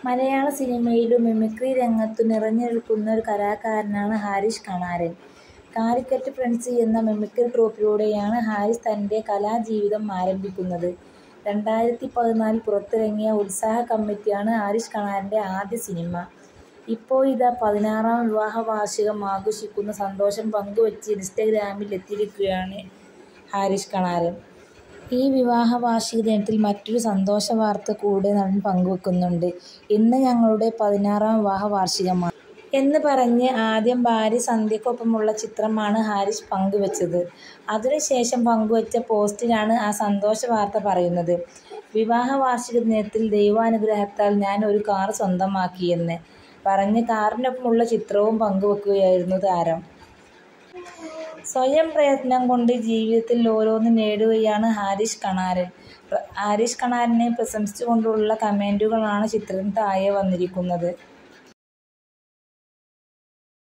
മലയാള സിനിമയിലും മിമിക്രി രംഗത്തും നിറഞ്ഞു നിൽക്കുന്ന ഒരു കലാകാരനാണ് ഹാരിസ് കണാരൻ. കാലിക്കറ്റ് ഫ്രണ്ട്സ് എന്ന മിമിക്രി ട്രൂപ്പിലൂടെയാണ് ഹാരിസ് തൻ്റെ കലാജീവിതം ആരംഭിക്കുന്നത്. 2014 പുറത്തിറങ്ങിയ ഉത്സാഹ കമ്മിറ്റിയാണ് ഹാരിസ് കണാരൻ്റെ ആദ്യ സിനിമ. ഇപ്പോഴിതാ 16ാം വിവാഹ വാർഷികം ആഘോഷിക്കുന്ന സന്തോഷം പങ്കുവച്ച് ഇൻസ്റ്റഗ്രാമിൽ എത്തിയിരിക്കുകയാണ് ഹാരിസ് കണാരൻ. ഈ വിവാഹ വാർഷിക ദിനത്തിൽ മറ്റൊരു സന്തോഷ വാർത്ത കൂടെ നടൻ പങ്കുവെക്കുന്നുണ്ട്. "ഇന്ന് ഞങ്ങളുടെ 16ാം വിവാഹ വാർഷികമാണ്" എന്ന് പറഞ്ഞ് ആദ്യം ഭാര്യ സന്ധ്യയ്ക്കൊപ്പമുള്ള ചിത്രമാണ് ഹാരിസ് പങ്കുവെച്ചത്. അതിനുശേഷം പങ്കുവെച്ച പോസ്റ്റിലാണ് ആ സന്തോഷ വാർത്ത പറയുന്നത്. "വിവാഹ വാർഷിക ദിനത്തിൽ ദൈവാനുഗ്രഹത്താൽ ഞാൻ ഒരു കാർ സ്വന്തമാക്കിയെന്ന്" പറഞ്ഞ് കാറിനൊപ്പമുള്ള ചിത്രവും പങ്കുവെക്കുകയായിരുന്നു താരം. സ്വയം പ്രയത്നം കൊണ്ട് ജീവിതത്തിൽ ഓരോന്ന് നേടുകയാണ് ഹാരിസ് കണാരൻ. ഹാരിസ് കണാരനെ പ്രശംസിച്ചുകൊണ്ടുള്ള കമന്റുകളാണ് ചിത്രത്തിന് താഴെ വന്നിരിക്കുന്നത്.